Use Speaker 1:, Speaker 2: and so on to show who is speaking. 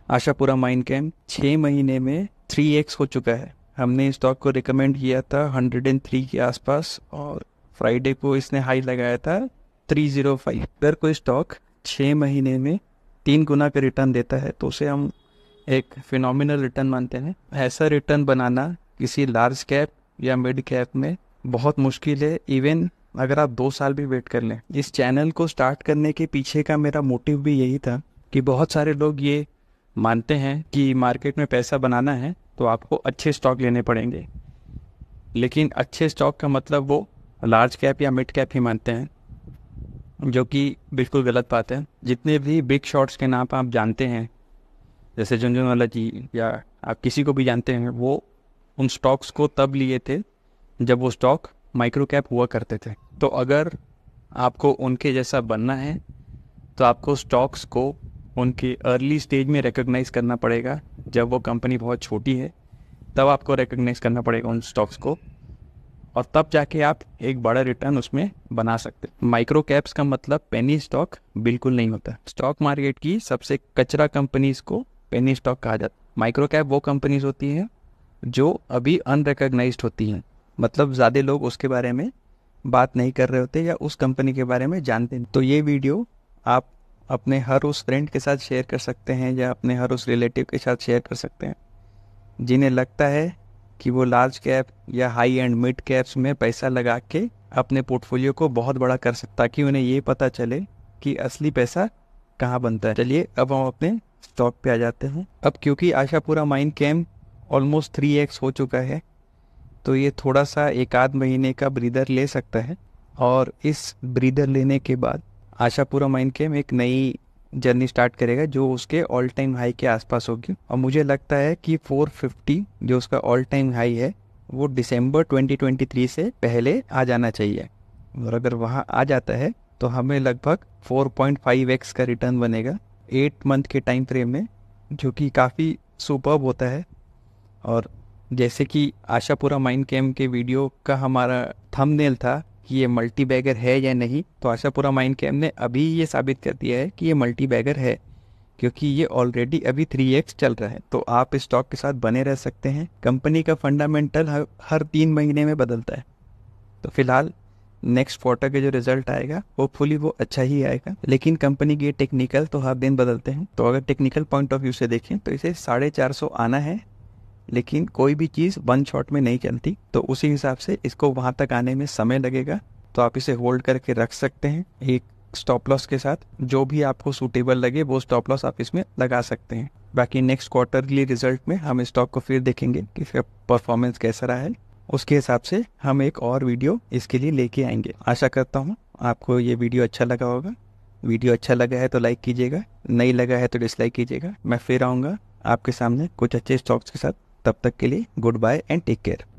Speaker 1: Ashapura mine camp 6 महीने में 3x हो चुका है। हमने स्टॉक को रिकमेंड किया था 103 के आसपास और फ्राइडे को इसने हाई लगाया था 305। अगर कोई स्टॉक 6 महीने में 3 गुना का रिटर्न देता है तो उसे हम एक फिनोमिनल रिटर्न मानते हैं। ऐसा रिटर्न बनाना किसी लार्ज कैप या मिड कैप में बहुत मुश्किल है, इवन अगर आप 2 साल भी वेट कर लें। इस चैनल को स्टार्ट करने के पीछे का मेरा मोटिव भी यही था कि बहुत सारे लोग ये मानते हैं कि मार्केट में पैसा बनाना है तो आपको अच्छे स्टॉक लेने पड़ेंगे, लेकिन अच्छे स्टॉक का मतलब वो लार्ज कैप या मिड कैप ही मानते हैं, जो कि बिल्कुल गलत बात है। जितने भी बिग शॉट्स के नाम आप जानते हैं, जैसे झुनझुनवाला जी या आप किसी को भी जानते हैं, वो उन स्टॉक्स को तब लिए थे जब वो स्टॉक माइक्रो कैप हुआ करते थे। तो अगर आपको उनके जैसा बनना है तो आपको स्टॉक्स को उनके अर्ली स्टेज में रिकॉग्नाइज करना पड़ेगा। जब वो कंपनी बहुत छोटी है तब आपको रिकॉग्नाइज करना पड़ेगा उन स्टॉक्स को, और तब जाके आप एक बड़ा रिटर्न उसमें बना सकते। माइक्रो कैप्स का मतलब पेनी स्टॉक बिल्कुल नहीं होता। स्टॉक मार्केट की सबसे कचरा कंपनीज को पेनी स्टॉक कहा जाता है। माइक्रो कैप वो कंपनीज होती हैं जो अभी अनरिकॉग्नाइज्ड होती हैं, मतलब ज़्यादा लोग उसके बारे में बात नहीं कर रहे होते या उस कंपनी के बारे में जानते नहीं। तो ये वीडियो आप अपने हर उस फ्रेंड के साथ शेयर कर सकते हैं या अपने हर उस रिलेटिव के साथ शेयर कर सकते हैं जिन्हें लगता है कि वो लार्ज कैप या हाई एंड मिड कैप्स में पैसा लगा के अपने पोर्टफोलियो को बहुत बड़ा कर सकता, ताकि उन्हें ये पता चले कि असली पैसा कहाँ बनता है। चलिए अब हम अपने स्टॉक पे आ जाते हैं। अब क्योंकि Ashapura mine camp almost 3x हो चुका है तो ये थोड़ा सा 1 आध महीने का ब्रीदर ले सकता है, और इस ब्रीदर लेने के बाद आशापुरा माइन कैम्प एक नई जर्नी स्टार्ट करेगा जो उसके ऑल टाइम हाई के आसपास होगी। और मुझे लगता है कि 450 जो उसका ऑल टाइम हाई है वो दिसंबर 2023 से पहले आ जाना चाहिए, और अगर वहाँ आ जाता है तो हमें लगभग 4.5x का रिटर्न बनेगा 8 मंथ के टाइम फ्रेम में, जो कि काफ़ी सुपर्ब होता है। और जैसे कि आशापुरा माइन कैम्प के वीडियो का हमारा थंबनेल था कि ये मल्टी बैगर है या नहीं, तो आशापुरा माइन कैम्प ने अभी ये साबित कर दिया है कि ये मल्टी बैगर है, क्योंकि ये ऑलरेडी अभी 3x चल रहा है। तो आप इस स्टॉक के साथ बने रह सकते हैं। कंपनी का फंडामेंटल हर 3 महीने में बदलता है, तो फिलहाल नेक्स्ट क्वार्टर के जो रिजल्ट आएगा होपफुली वो अच्छा ही आएगा, लेकिन कंपनी के टेक्निकल तो हर दिन बदलते हैं। तो अगर टेक्निकल पॉइंट ऑफ व्यू से देखें तो इसे 450 आना है, लेकिन कोई भी चीज़ वन शॉट में नहीं चलती, तो उसी हिसाब से इसको वहाँ तक आने में समय लगेगा। तो आप इसे होल्ड करके रख सकते हैं एक स्टॉप लॉस के साथ। जो भी आपको सूटेबल लगे वो स्टॉप लॉस आप इसमें लगा सकते हैं। बाकी नेक्स्ट क्वार्टरली रिजल्ट में हम स्टॉक को फिर देखेंगे कि इसका परफॉर्मेंस कैसा रहा है, उसके हिसाब से हम एक और वीडियो इसके लिए लेके आएंगे। आशा करता हूँ आपको ये वीडियो अच्छा लगा होगा। वीडियो अच्छा लगा है तो लाइक कीजिएगा, नहीं लगा है तो डिसलाइक कीजिएगा। मैं फिर आऊँगा आपके सामने कुछ अच्छे स्टॉक्स के साथ। तब तक के लिए good bye and take care.